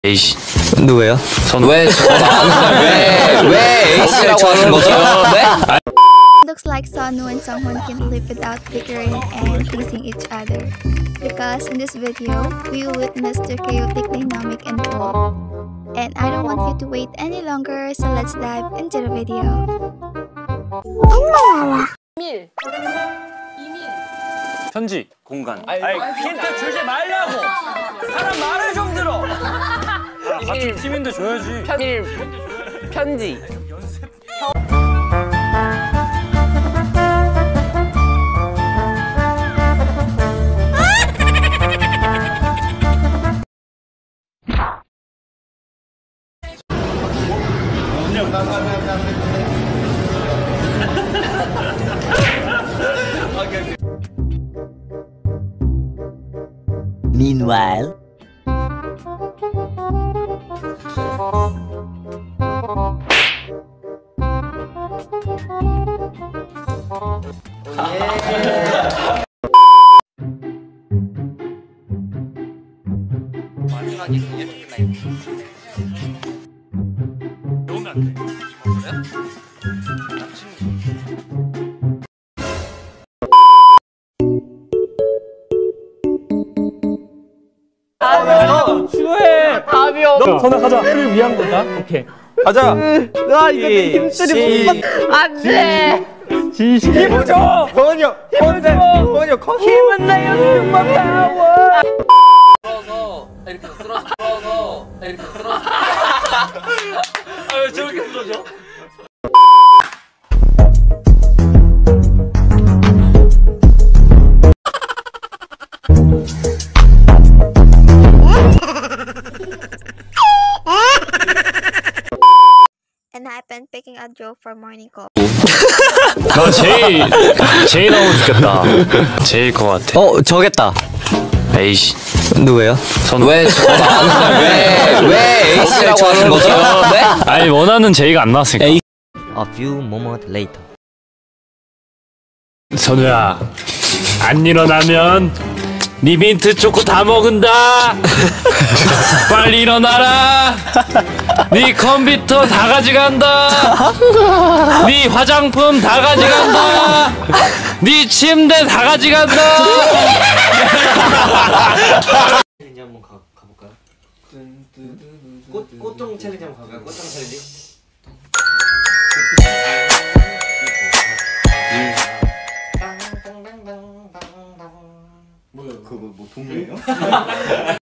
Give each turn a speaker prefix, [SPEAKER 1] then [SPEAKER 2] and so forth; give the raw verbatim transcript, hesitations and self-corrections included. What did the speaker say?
[SPEAKER 1] 에이씨.
[SPEAKER 2] 누구예요?
[SPEAKER 1] 전 왜 저는 왜왜 에이씨라고 하는 거죠? 네?
[SPEAKER 3] Looks like Sonu and Sunghoon can live without bickering and teasing each other. Because in this video, we will witness their chaotic dynamic unfold. And I don't want you to wait any longer, so let's dive into the video.
[SPEAKER 4] 이밀 이밀
[SPEAKER 1] 편지 공간.
[SPEAKER 5] 아이, 힌트 주지 말라고. 사람 말을 좀 들어. 아, 같은 팀인데 줘야지.
[SPEAKER 4] 편일 편지
[SPEAKER 2] Meanwhile,
[SPEAKER 1] 마지막에 이렇게 끝나요. 배우면 안 돼. 그래?
[SPEAKER 5] 수고해.
[SPEAKER 4] 답이 없.
[SPEAKER 5] 너 전화 가자. 를 위한 거다. 오케이. 가자.
[SPEAKER 4] 나 이거 내 힘들이 못 받. 안돼.
[SPEAKER 5] 진심. 힘을 줘. 동원이 형. 힘을 줘. 동원이 형. 힘은 나의 슈퍼파워.
[SPEAKER 1] 쓰러서 이렇게 쓰러져. 쓰러서 이렇게 쓰러져. 아왜 저렇게 쓰러져?
[SPEAKER 3] And I've been picking a joke for morning call.
[SPEAKER 1] 나 제일 제일 너무 죽겠다. 제일 것 같아.
[SPEAKER 2] 어 저겠다.
[SPEAKER 1] 에이씨.
[SPEAKER 2] 누구예요?
[SPEAKER 1] 전 왜 저는 왜왜 에이씨라고 하는 거죠? 네? 아니 원하는 제이가 안 나왔으니까.
[SPEAKER 2] A few moments later.
[SPEAKER 1] 선우야, 안 일어나면 네 민트 초코 다 먹은다. 빨리 일어나라. 네 컴퓨터 다 가져간다. 네 화장품 다 가져간다. 네 침대 다 가져간다.
[SPEAKER 2] 챌린지 한번 가 가볼까요? 꽃 꽃종 챌린지 한번 가볼까요? 꽃종 챌린지. 뭐야? 그거 뭐 동료예요?